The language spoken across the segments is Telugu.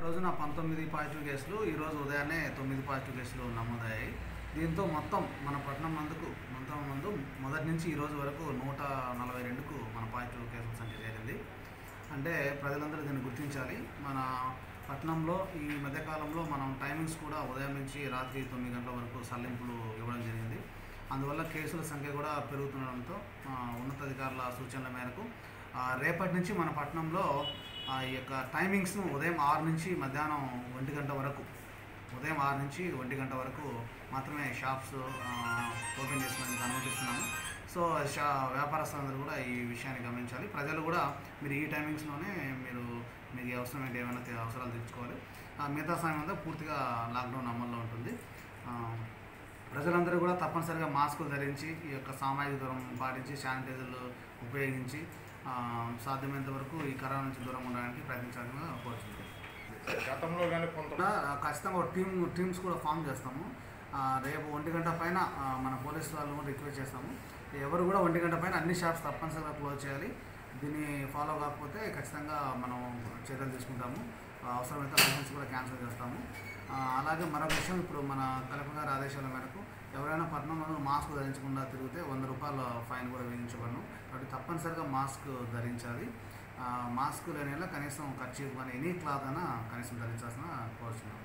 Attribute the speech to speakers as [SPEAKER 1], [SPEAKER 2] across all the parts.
[SPEAKER 1] రోజున 19 పాజిటివ్ కేసులు, ఈరోజు ఉదయాన్నే 9 పాజిటివ్ కేసులు నమోదయ్యాయి. దీంతో మొత్తం మన పట్టణం మందు మొదటి నుంచి ఈరోజు వరకు 142కు మన పాజిటివ్ కేసుల సంఖ్య చేరింది. అంటే ప్రజలందరూ దీన్ని గుర్తించాలి. మన పట్టణంలో ఈ మధ్యకాలంలో మనం టైమింగ్స్ కూడా ఉదయం నుంచి రాత్రి 9 గంటల వరకు సడలింపులు ఇవ్వడం జరిగింది. అందువల్ల కేసుల సంఖ్య కూడా పెరుగుతుండడంతో ఉన్నతాధికారుల సూచనల మేరకు రేపటి నుంచి మన పట్టణంలో ఈ యొక్క టైమింగ్స్ను ఉదయం 6 నుంచి మధ్యాహ్నం 1 గంట వరకు, ఉదయం 6 నుంచి 1 గంట వరకు మాత్రమే షాప్స్ ఓపెన్ చేసుకోవడానికి అనుమతిస్తున్నాము. సో వ్యాపారస్తులందరూ కూడా ఈ విషయాన్ని గమనించాలి. ప్రజలు కూడా మీరు ఈ టైమింగ్స్లోనే మీకు అవసరమైతే ఏమైనా అవసరాలు తీర్చుకోవాలి. మిగతా సమయం అంతా పూర్తిగా లాక్డౌన్ అమల్లో ఉంటుంది. ప్రజలందరూ కూడా తప్పనిసరిగా మాస్కులు ధరించి, ఈ యొక్క సామాజిక దూరం పాటించి, శానిటైజర్లు ఉపయోగించి సాధ్యమైనంత వరకు ఈ కరోనా నుంచి దూరం ఉండడానికి ప్రయత్నించాలని కోరుతుంది.
[SPEAKER 2] గతంలో కానీ కొంత
[SPEAKER 1] ఖచ్చితంగా టీమ్స్ కూడా ఫామ్ చేస్తాము. రేపు 1 గంట పైన మన పోలీసు వాళ్ళు కూడా రిక్వెస్ట్ చేస్తాము. ఎవరు కూడా 1 గంట పైన అన్ని షాప్స్ తప్పనిసరిగా క్లోజ్ చేయాలి. దీన్ని ఫాలో కాకపోతే ఖచ్చితంగా మనం చర్యలు తీసుకుంటాము. అవసరమైతే లైసెన్స్ కూడా క్యాన్సిల్ చేస్తాము. అలాగే మరొక విషయం, ఇప్పుడు మన కలెక్టర్ గారి ఆదేశాల మేరకు ఎవరైనా పట్టణంలో మాస్క్ ధరించకుండా తిరిగితే 100 రూపాయల ఫైన్ కూడా విధించబడను. కాబట్టి తప్పనిసరిగా మాస్క్ ధరించాలి. మాస్క్ లేని కనీసం కర్చీఫ్ కానీ ఎనీ క్లాత్ అయినా కనీసం ధరించాల్సిన కోరుతున్నాం.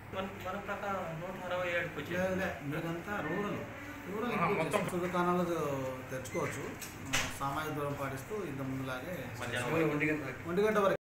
[SPEAKER 1] మీరంతా రూరల్ దుకాణాలు తెచ్చుకోవచ్చు. సామాజిక దూరం పాటిస్తూ ఇంత ముందులాగే 1 గంట వరకు.